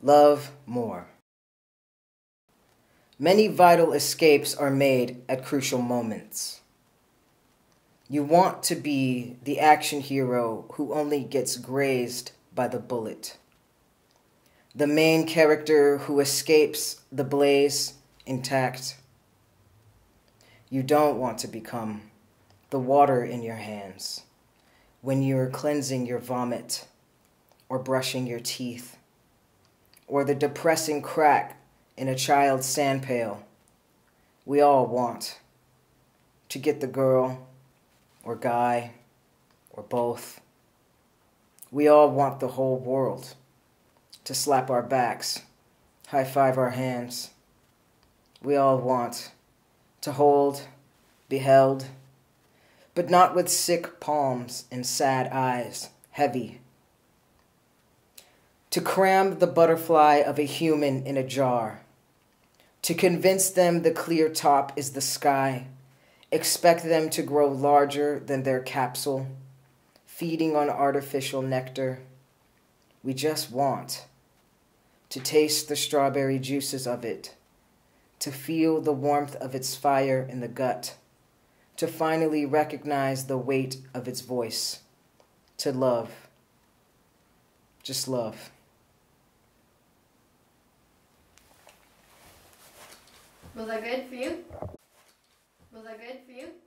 love more. Many vital escapes are made at crucial moments. You want to be the action hero who only gets grazed by the bullet. The main character who escapes the blaze intact. You don't want to become the water in your hands when you're cleansing your vomit or brushing your teeth, or the depressing crack in a child's sandpail. We all want to get the girl or guy or both. We all want the whole world to slap our backs, high-five our hands. We all want to hold, be held, but not with sick palms and sad eyes, heavy. To cram the butterfly of a human in a jar, to convince them the clear top is the sky, expect them to grow larger than their capsule, feeding on artificial nectar. We just want to taste the strawberry juices of it, to feel the warmth of its fire in the gut, to finally recognize the weight of its voice, to love, just love. Was that good for you? Was that good for you?